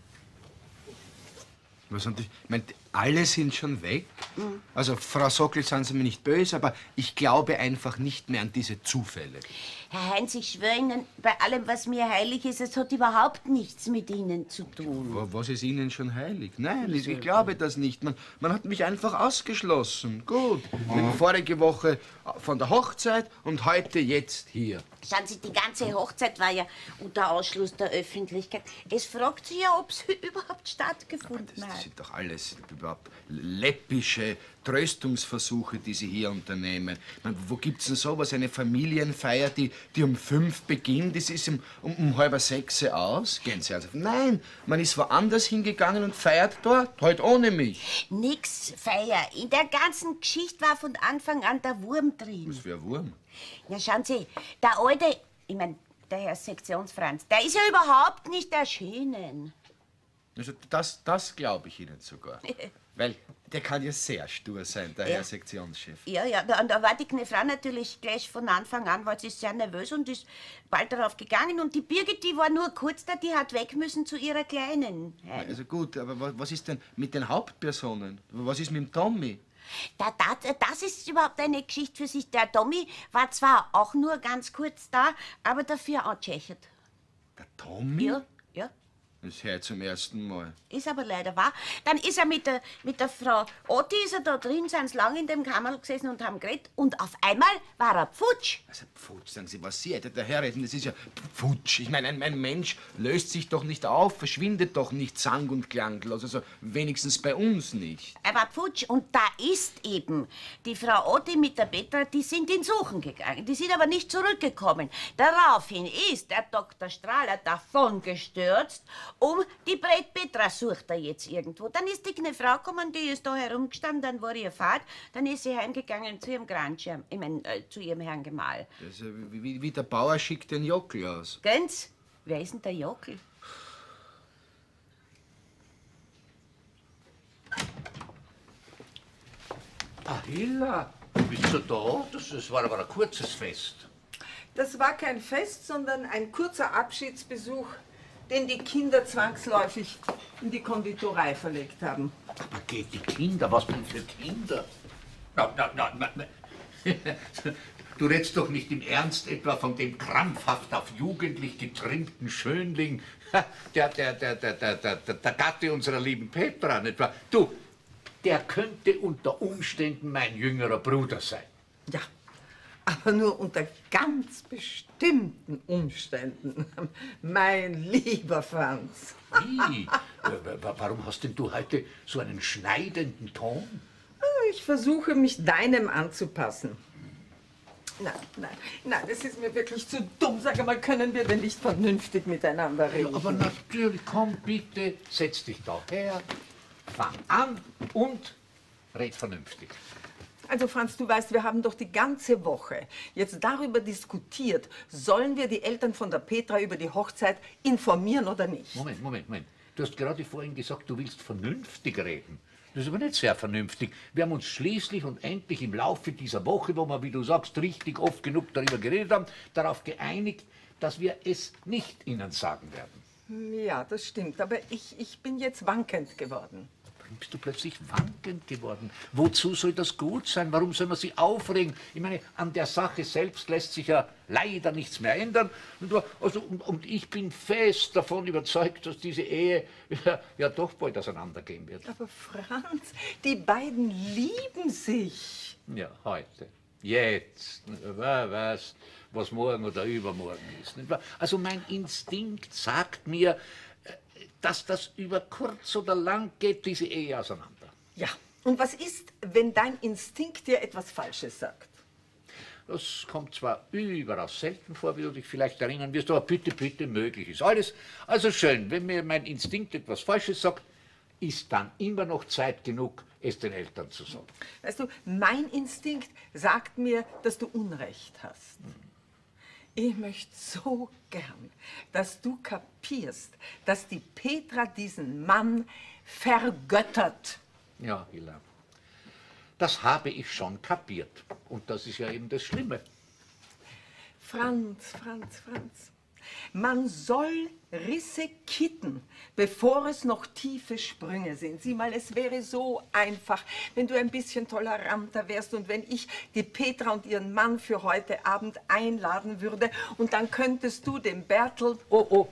Was haben die? Ich meine, alle sind schon weg. Mhm. Also, Frau Sockel, seien Sie mir nicht böse, aber ich glaube einfach nicht mehr an diese Zufälle. Herr Heinz, ich schwöre Ihnen, bei allem, was mir heilig ist, es hat überhaupt nichts mit Ihnen zu tun. Was ist Ihnen schon heilig? Nein, ich, ich glaube das nicht. Man, man hat mich einfach ausgeschlossen. Gut. Mhm. Vorige Woche von der Hochzeit und heute jetzt hier. Schauen Sie, die ganze Hochzeit war ja unter Ausschluss der Öffentlichkeit. Es fragt sich ja, ob sie überhaupt stattgefunden das, hat. Das sind doch alles überhaupt läppische Tröstungsversuche, die Sie hier unternehmen. Ich meine, wo gibt's denn sowas? Eine Familienfeier, die, die um fünf beginnt, das ist um, um, um halb sechs aus? Gehen Sie also. Nein, man ist woanders hingegangen und feiert dort, heute ohne mich. Nix Feier. In der ganzen Geschichte war von Anfang an der Wurm drin. Was für ein Wurm? Ja, schauen Sie, der alte, ich mein, der Herr Sektionsfranz, der ist ja überhaupt nicht erschienen. Also das, das glaube ich Ihnen sogar. Weil der kann ja sehr stur sein, der ja. Herr Sektionschef. Ja, ja, da, und da war die Frau natürlich gleich von Anfang an, weil sie ist sehr nervös und ist bald darauf gegangen. Und die Birgit, die war nur kurz da, die hat weg müssen zu ihrer Kleinen. Also gut, aber was ist denn mit den Hauptpersonen? Was ist mit dem Tommy? Da, da, das ist überhaupt eine Geschichte für sich. Der Tommy war zwar auch nur ganz kurz da, aber dafür angechechert. Der Tommy? Ja, ja. Das höre ich zum ersten Mal. Ist aber leider wahr. Dann ist er mit der, mit der Frau Otti, ist er da drin, sind sie lang in dem Kammerl gesessen und haben geredet. Und auf einmal war er pfutsch. Also pfutsch, sagen Sie, was Sie hätte daherreden, das ist ja pfutsch. Ich meine, ein, ein Mensch löst sich doch nicht auf, verschwindet doch nicht sang- und klanglos. Also wenigstens bei uns nicht. Er war pfutsch und da ist eben die Frau Otti mit der Petra, die sind ihn suchen gegangen. Die sind aber nicht zurückgekommen. Daraufhin ist der Doktor Strahler davon gestürzt. Um die Brett Petra sucht er jetzt irgendwo. Dann ist die eine Frau gekommen, die ist da herumgestanden, dann war ihr Fahrt, dann ist sie heimgegangen zu ihrem Grandschirm, ich mein, äh, zu ihrem Herrn Gemahl. Das ist wie, wie, wie der Bauer schickt den Jockel aus. Ganz? Wer ist denn der Jockel? Ahilla, bist du da? Das, das war aber ein kurzes Fest. Das war kein Fest, sondern ein kurzer Abschiedsbesuch, den die Kinder zwangsläufig in die Konditorei verlegt haben. Aber geht die Kinder? Was denn für Kinder? Na, na, na, na, na. Du redest doch nicht im Ernst etwa von dem krampfhaft auf jugendlich getrimmten Schönling, der, der, der, der, der, der, der Gatte unserer lieben Petra, nicht wahr? Du, der könnte unter Umständen mein jüngerer Bruder sein. Ja, aber nur unter ganz bestimmten Umständen. Mein lieber Franz. Wie? Warum hast denn du heute so einen schneidenden Ton? Ich versuche, mich deinem anzupassen. Nein, nein, nein, das ist mir wirklich zu dumm. Sag mal, können wir denn nicht vernünftig miteinander reden? Ja, aber natürlich, komm bitte, setz dich da her, fang an und red vernünftig. Also Franz, du weißt, wir haben doch die ganze Woche jetzt darüber diskutiert, sollen wir die Eltern von der Petra über die Hochzeit informieren oder nicht? Moment, Moment, Moment. Du hast gerade vorhin gesagt, du willst vernünftig reden. Das ist aber nicht sehr vernünftig. Wir haben uns schließlich und endlich im Laufe dieser Woche, wo wir, wie du sagst, richtig oft genug darüber geredet haben, darauf geeinigt, dass wir es nicht ihnen sagen werden. Ja, das stimmt, aber ich, ich bin jetzt wankend geworden. Warum bist du plötzlich wankend geworden? Wozu soll das gut sein? Warum soll man sich aufregen? Ich meine, an der Sache selbst lässt sich ja leider nichts mehr ändern. Und, also, und, und ich bin fest davon überzeugt, dass diese Ehe ja, ja doch bald auseinandergehen wird. Aber Franz, die beiden lieben sich. Ja, heute. Jetzt. Wer weiß, was morgen oder übermorgen ist. Nicht wahr? Also mein Instinkt sagt mir, dass das über kurz oder lang geht, diese Ehe auseinander. Ja, und was ist, wenn dein Instinkt dir etwas Falsches sagt? Das kommt zwar überaus selten vor, wie du dich vielleicht erinnern wirst, aber bitte, bitte, möglich ist alles. Also schön, wenn mir mein Instinkt etwas Falsches sagt, ist dann immer noch Zeit genug, es den Eltern zu sagen. Weißt du, mein Instinkt sagt mir, dass du Unrecht hast. Hm. Ich möchte so gern, dass du kapierst, dass die Petra diesen Mann vergöttert. Ja, Hilla, das habe ich schon kapiert. Und das ist ja eben das Schlimme. Franz, Franz, Franz, man soll Risse kitten, bevor es noch tiefe Sprünge sind. Sieh mal, es wäre so einfach, wenn du ein bisschen toleranter wärst und wenn ich die Petra und ihren Mann für heute Abend einladen würde und dann könntest du dem Bertel... Oh, oh,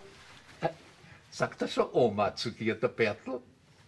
sagt das schon Oma zu dir, der Bertel?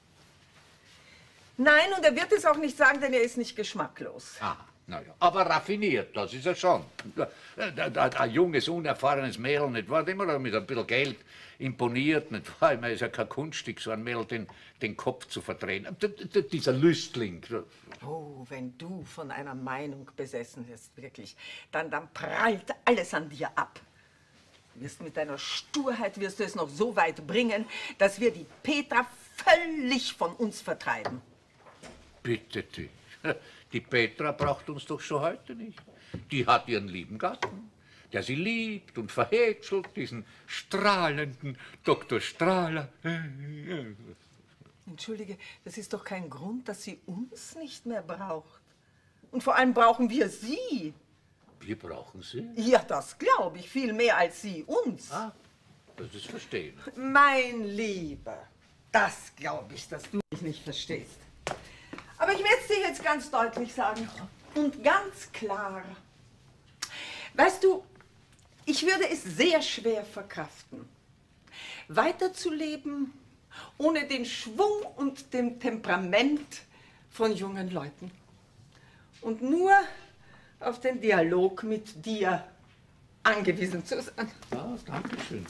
Nein, und er wird es auch nicht sagen, denn er ist nicht geschmacklos. Ah. Naja, aber raffiniert, das ist er schon. Ein junges, unerfahrenes Mädel, nicht wahr? Immer mit ein bisschen Geld imponiert, nicht wahr? Ich meine, es ist ja kein Kunststück, so ein Mädel den, den Kopf zu verdrehen. D -d Dieser Lüstling. Oh, wenn du von einer Meinung besessen wirst, wirklich, dann, dann prallt alles an dir ab. Wirst mit deiner Sturheit wirst du es noch so weit bringen, dass wir die Petra völlig von uns vertreiben. Bitte dich. Die Petra braucht uns doch schon heute nicht. Die hat ihren lieben Gatten, der sie liebt und verhätschelt, diesen strahlenden Doktor Strahler. Entschuldige, das ist doch kein Grund, dass sie uns nicht mehr braucht. Und vor allem brauchen wir sie. Wir brauchen sie? Ja, das glaube ich, viel mehr als sie uns. Ah, das ist verstehen. Mein Lieber, das glaube ich, dass du mich nicht verstehst. Aber ich werde es dir jetzt ganz deutlich sagen und ganz klar. Weißt du, ich würde es sehr schwer verkraften, weiterzuleben ohne den Schwung und dem Temperament von jungen Leuten. Und nur auf den Dialog mit dir angewiesen zu sein. Ja, danke schön.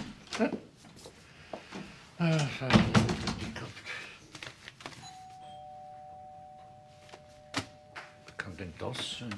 Was kann denn das sein?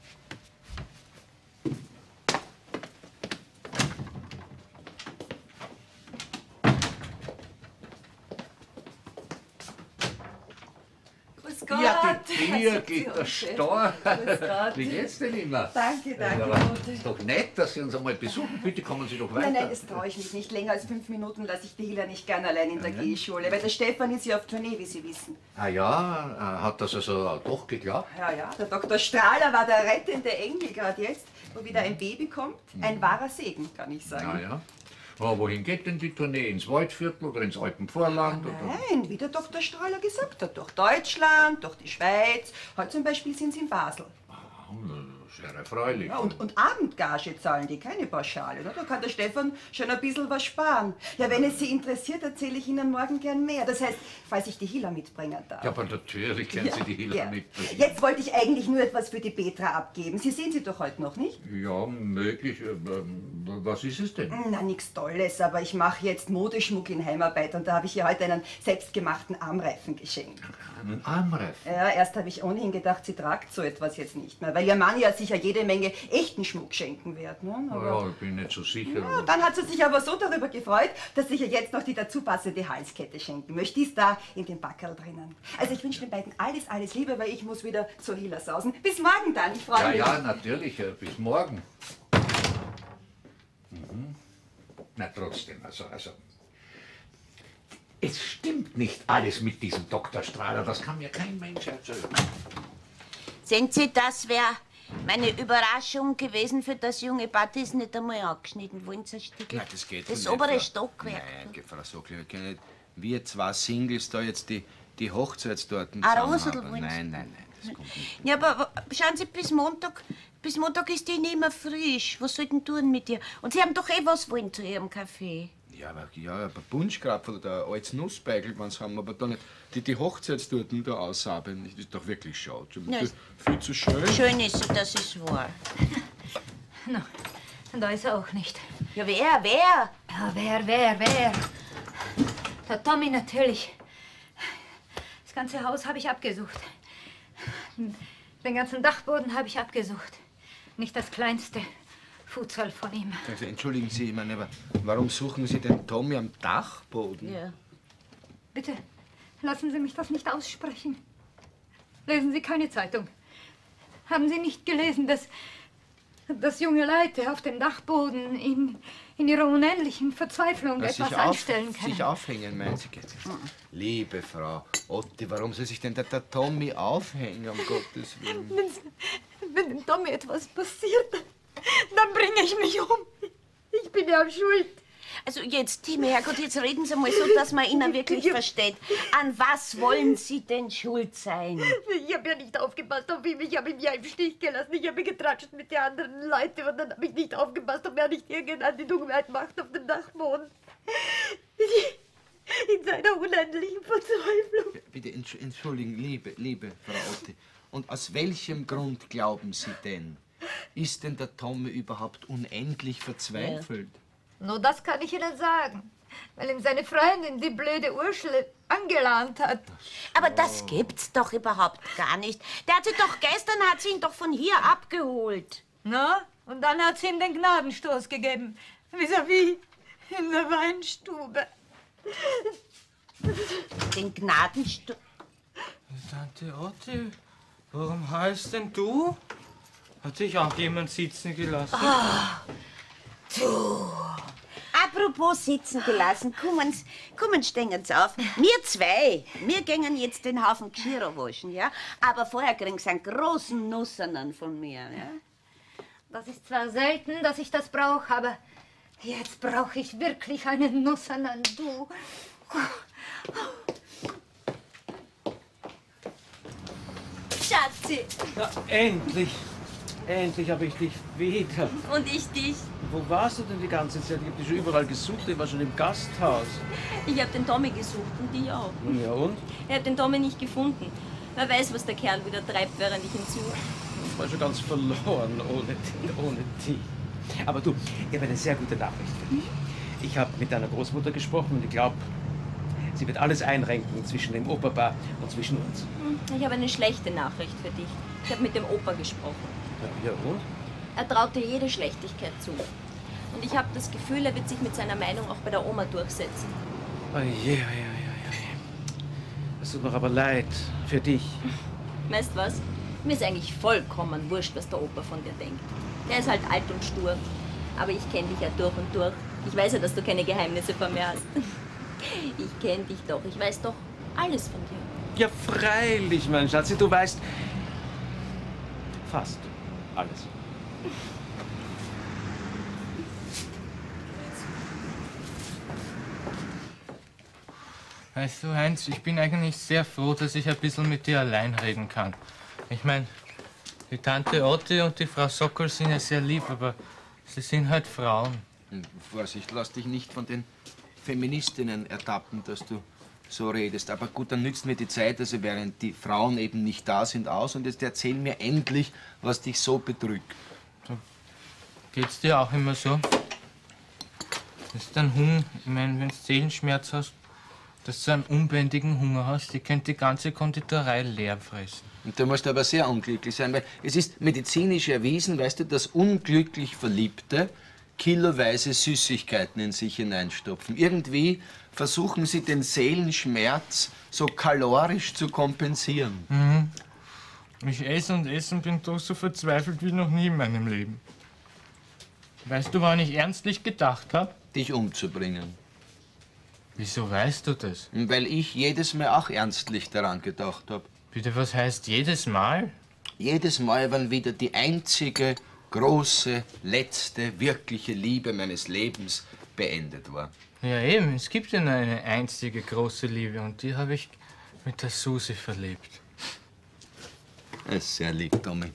Grüß Gott. Ja, die Tür geht der Stor. Grüß Gott. Wie geht's denn immer? Danke, danke. Aber ist doch nett, dass Sie uns einmal besuchen. Bitte kommen Sie doch weiter. Nein, nein, das traue ich mich nicht. Länger als fünf Minuten lasse ich die Hila nicht gern allein in der Ja, Gehschule, weil der Stefan ist ja auf Tournee, wie Sie wissen. Ah ja, hat das also doch geklappt? Ja, ja, der Doktor Strahler war der rettende Engel gerade jetzt, wo wieder ein Baby kommt. Ein wahrer Segen, kann ich sagen. Ah ja. Aber wohin geht denn die Tournee? Ins Waldviertel oder ins Alpenvorland? Oder? Nein, wie der Doktor Strahler gesagt hat, durch Deutschland, durch die Schweiz. Heute zum Beispiel sind sie in Basel. Ah, sehr erfreulich. Ja, und, und Abendgage zahlen die, keine Pauschale. Oder? Da kann der Stefan schon ein bisschen was sparen. Ja, wenn es Sie interessiert, erzähle ich Ihnen morgen gern mehr. Das heißt, falls ich die Hila mitbringen darf. Ja, aber natürlich können Ja, Sie die Hila ja. mitbringen. Jetzt wollte ich eigentlich nur etwas für die Petra abgeben. Sie sehen sie doch heute noch nicht? Ja, möglich. Aber was ist es denn? Na, nichts Tolles, aber ich mache jetzt Modeschmuck in Heimarbeit und da habe ich ihr heute einen selbstgemachten Armreifen geschenkt. Einen Armreifen? Ja, erst habe ich ohnehin gedacht, sie tragt so etwas jetzt nicht mehr, weil ihr Mann ja sicher jede Menge echten Schmuck schenken wird. Ne? Aber Ja, ich bin nicht so sicher. ja, dann hat sie sich aber so darüber gefreut, dass ich ihr jetzt noch die dazu passende Halskette schenken möchte. Die ist da in dem Backerl drinnen. Also ich wünsche den beiden alles, alles Liebe, weil ich muss wieder zur Hila sausen. Bis morgen dann, ich freue Ja, mich. ja, natürlich. äh, Bis morgen. Mhm. Na, trotzdem, also, also. Es stimmt nicht alles mit diesem Doktor Strahler. Das kann mir kein Mensch erzählen. Sehen Sie, das wäre meine Überraschung gewesen für das junge Paar. Das ist nicht einmal angeschnitten. Wollen Sie ein Stück? Nein, das geht Das nicht, obere Frau- Stockwerk. Nein, Frau Sokol, wir können nicht, wir zwei Singles da jetzt die, die Hochzeitstorten Ah, zusammen Rosel haben. wollen Sie? Nein, nein, nein, das kommt nicht. Ja, aber aber schauen Sie, bis Montag, bis Montag ist die nicht mehr frisch. Was soll denn tun mit ihr? Und Sie haben doch eh was wollen zu Ihrem Kaffee. Ja, aber, ja, aber Punschkrapfen oder ein altes Nussbeigel, wenn sie haben, aber dann nicht die, die Hochzeitstorten da aushaben, das ist doch wirklich schade. Ja. Das ist viel zu schön. Schön ist sie, das ist wahr. Na, da ist er auch nicht. Ja, wer, wer? Ja, wer, wer, wer? Der Tommy natürlich. Das ganze Haus habe ich abgesucht. Den ganzen Dachboden habe ich abgesucht. Nicht das kleinste Futsal von ihm. Also, entschuldigen Sie, ich meine, aber warum suchen Sie den Tommy am Dachboden? Ja. Bitte, lassen Sie mich das nicht aussprechen. Lesen Sie keine Zeitung. Haben Sie nicht gelesen, dass, dass junge Leute auf dem Dachboden in, in ihrer unendlichen Verzweiflung Dass etwas sich auf- anstellen können? Sich aufhängen, meinen Sie? Liebe Frau Otti, warum soll sich denn der, der Tommy aufhängen, um Gottes Willen? Wenn, wenn dem Tommy etwas passiert, dann bringe ich mich um. Ich bin ja schuld. Also jetzt, Timmy, Herrgott, jetzt reden Sie mal so, dass man Ihnen wirklich versteht. An was wollen Sie denn schuld sein? Ich habe ja nicht aufgepasst auf ihn. Ich habe ihn ja im Stich gelassen. Ich habe mich getratscht mit den anderen Leuten und dann habe ich nicht aufgepasst, ob er nicht irgendeine die Dunkelheit macht auf dem Dachboden. In seiner unendlichen Verzweiflung. Bitte entsch- entschuldigen, liebe, liebe Frau Otti. Und aus welchem Grund glauben Sie denn, ist denn der Tommy überhaupt unendlich verzweifelt? Nur das kann ich Ihnen sagen. Weil ihm seine Freundin, die blöde Ursel, angelernt hat. Aber das gibt's doch überhaupt gar nicht. Der hat sie doch, gestern hat sie ihn doch von hier abgeholt. Na, und dann hat sie ihm den Gnadenstoß gegeben. Vis-à-vis in der Weinstube. Den Gnadenstoß? Tante Otti, warum heißt denn du? Hat sich auch jemand sitzen gelassen? Ah, du. Apropos sitzen gelassen, kommen Sie, kommen stehen Sie auf. Wir zwei, wir gehen jetzt den Haufen Geschirr waschen, ja? Aber vorher kriegen Sie einen großen Nussernen von mir, ja? Das ist zwar selten, dass ich das brauche, aber jetzt brauche ich wirklich einen Nussernen, du. Schatzi! Na, endlich! Endlich habe ich dich wieder. Und ich dich. Wo warst du denn die ganze Zeit? Ich habe dich schon überall gesucht. Ich war schon im Gasthaus. Ich habe den Tommy gesucht und die auch. Ja und? Er hat den Tommy nicht gefunden. Wer weiß, was der Kerl wieder treibt, während ich ihn suche. Ich war schon ganz verloren ohne, ohne dich. Aber du, ich habe eine sehr gute Nachricht für dich. Ich habe mit deiner Großmutter gesprochen und ich glaube, sie wird alles einrenken zwischen dem Opa und zwischen uns. Hm, Ich habe eine schlechte Nachricht für dich. Ich habe mit dem Opa gesprochen. Ja, ja und? Er traut dir jede Schlechtigkeit zu. Und ich habe das Gefühl, er wird sich mit seiner Meinung auch bei der Oma durchsetzen. Oh je, oh je, oh je, oh je. Es tut mir aber leid für dich. Weißt was? Mir ist eigentlich vollkommen wurscht, was der Opa von dir denkt. Der ist halt alt und stur. Aber ich kenne dich ja durch und durch. Ich weiß ja, dass du keine Geheimnisse vor mir hast. Ich kenne dich doch. Ich weiß doch alles von dir. Ja, freilich, mein Schatzi, du weißt fast alles. Weißt du, Heinz, ich bin eigentlich sehr froh, dass ich ein bisschen mit dir allein reden kann. Ich meine, Die Tante Otti und die Frau Sokol sind ja sehr lieb, aber sie sind halt Frauen. Vorsicht, lass dich nicht von den Feministinnen ertappen, dass du so redest. Aber gut, dann nützt mir die Zeit, also während die Frauen eben nicht da sind, aus. Und jetzt erzähl mir endlich, was dich so bedrückt. Geht's dir auch immer so? Das ist ein Hunger, ich meine, wenn du Seelenschmerz hast, dass du einen unbändigen Hunger hast, die könnte die ganze Konditorei leer fressen. Und da musst du aber sehr unglücklich sein, weil es ist medizinisch erwiesen, weißt du, dass unglücklich Verliebte kiloweise Süßigkeiten in sich hineinstopfen. Irgendwie versuchen sie den Seelenschmerz so kalorisch zu kompensieren. Mhm. Ich esse und esse und bin doch so verzweifelt wie noch nie in meinem Leben. Weißt du, woran ich ernstlich gedacht habe? Dich umzubringen. Wieso weißt du das? Weil ich jedes Mal auch ernstlich daran gedacht habe. Bitte, was heißt jedes Mal? Jedes Mal, wenn wieder die einzige, große, letzte, wirkliche Liebe meines Lebens beendet war. Ja eben, es gibt ja nur eine einzige große Liebe und die habe ich mit der Susi verlebt. Das ist sehr lieb, Tommy.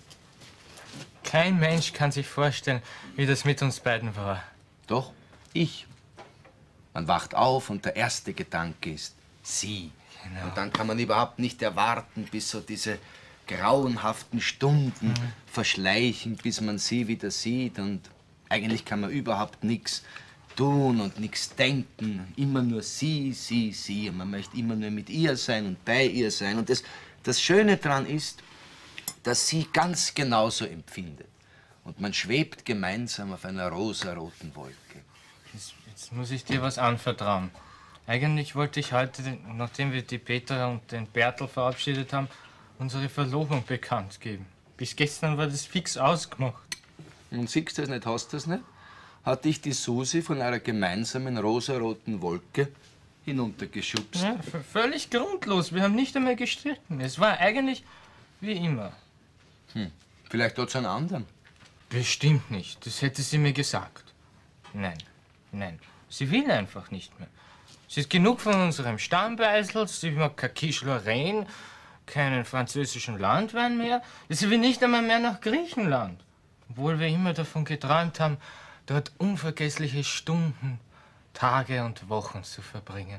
Kein Mensch kann sich vorstellen, wie das mit uns beiden war. Doch, ich. Man wacht auf und der erste Gedanke ist sie. Genau. Und dann kann man überhaupt nicht erwarten, bis so diese grauenhaften Stunden mhm. verschleichen, bis man sie wieder sieht. Und eigentlich kann man überhaupt nichts tun und nichts denken. Immer nur sie, sie, sie. Und man möchte immer nur mit ihr sein und bei ihr sein. Und das, das Schöne daran ist, dass sie ganz genauso empfindet. Und man schwebt gemeinsam auf einer rosaroten Wolke. Jetzt, jetzt muss ich dir was anvertrauen. Eigentlich wollte ich heute, nachdem wir die Petra und den Bertel verabschiedet haben, unsere Verlobung bekannt geben. Bis gestern war das fix ausgemacht. Und siehst du das nicht, hast du das nicht? Hat dich die Susi von einer gemeinsamen rosaroten Wolke hinuntergeschubst? Ja, völlig grundlos. Wir haben nicht einmal gestritten. Es war eigentlich wie immer. Hm. Vielleicht hat es einen anderen. Bestimmt nicht. Das hätte sie mir gesagt. Nein, nein. Sie will einfach nicht mehr. Sie ist genug von unserem Stammbeisel. Sie mag kein Quiche Lorraine, keinen französischen Landwein mehr. Sie will nicht einmal mehr nach Griechenland. Obwohl wir immer davon geträumt haben, dort unvergessliche Stunden, Tage und Wochen zu verbringen.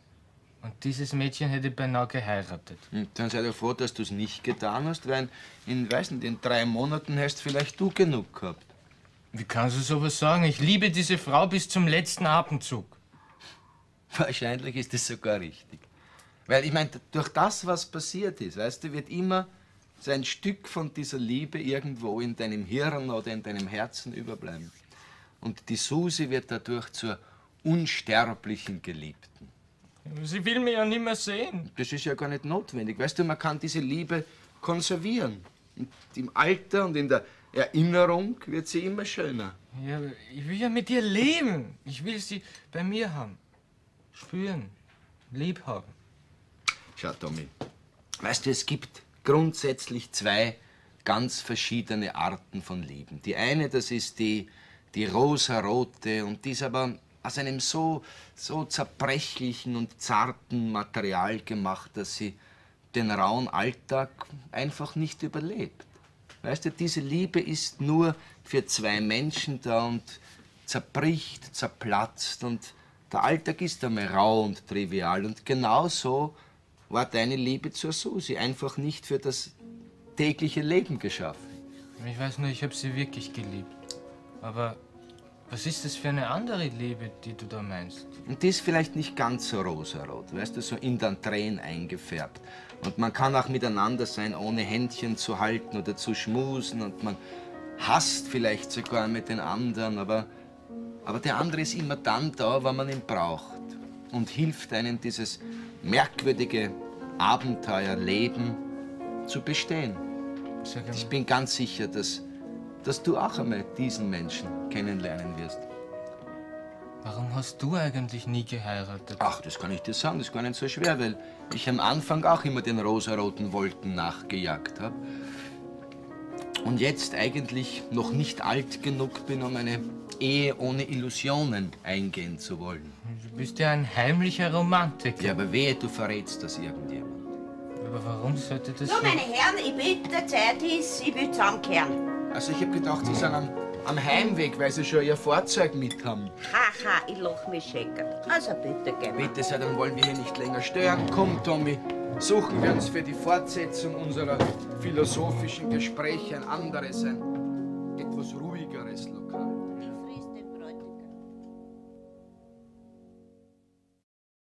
Und dieses Mädchen hätte beinahe geheiratet. Und dann sei doch froh, dass du es nicht getan hast, weil in, weiß nicht, in drei Monaten hast vielleicht du genug gehabt. Wie kannst du sowas sagen? Ich liebe diese Frau bis zum letzten Atemzug. Wahrscheinlich ist das sogar richtig. Weil ich meine, durch das, was passiert ist, weißt du, wird immer so ein Stück von dieser Liebe irgendwo in deinem Hirn oder in deinem Herzen überbleiben. Und die Susi wird dadurch zur unsterblichen Geliebten. Sie will mich ja nicht mehr sehen. Das ist ja gar nicht notwendig. Weißt du, man kann diese Liebe konservieren. Und im Alter und in der Erinnerung wird sie immer schöner. Ja, ich will ja mit ihr leben. Ich will sie bei mir haben. Spüren, lieb haben. Schau, Tommy, weißt du, es gibt grundsätzlich zwei ganz verschiedene Arten von Lieben. Die eine, das ist die, die rosarote und die ist aber aus einem so, so zerbrechlichen und zarten Material gemacht, dass sie den rauen Alltag einfach nicht überlebt. Weißt du, diese Liebe ist nur für zwei Menschen da und zerbricht, zerplatzt und der Alltag ist einmal rau und trivial. Und genau so war deine Liebe zur Susi einfach nicht für das tägliche Leben geschaffen. Ich weiß nur, ich habe sie wirklich geliebt. Aber was ist das für eine andere Liebe, die du da meinst? Und die ist vielleicht nicht ganz so rosarot, weißt du, so in den Tränen eingefärbt. Und man kann auch miteinander sein, ohne Händchen zu halten oder zu schmusen. Und man hasst vielleicht sogar mit den anderen, aber, aber der andere ist immer dann da, wenn man ihn braucht. Und hilft einem, dieses merkwürdige Abenteuerleben zu bestehen. Ich bin ganz sicher, dass, dass du auch einmal diesen Menschen kennenlernen wirst. Warum hast du eigentlich nie geheiratet? Ach, das kann ich dir sagen, das ist gar nicht so schwer, weil ich am Anfang auch immer den rosaroten Wolken nachgejagt habe. Und jetzt eigentlich noch nicht alt genug bin, um eine Ehe ohne Illusionen eingehen zu wollen. Du bist ja ein heimlicher Romantiker. Ja, aber wehe, du verrätst das irgendjemand. Aber warum sollte das... So, meine Herren, ich bitte, der Zeit ist, ich will zusammenkehren. Also ich hab gedacht, Sie sind am, am Heimweg, weil Sie schon Ihr Fahrzeug mit haben. Haha, ich lach mich scheckern. Also bitte, gehen wir. Bitte sehr, dann wollen wir hier nicht länger stören. Komm, Tommy, suchen wir uns für die Fortsetzung unserer philosophischen Gespräche ein anderes, ein etwas ruhigeres Lokal.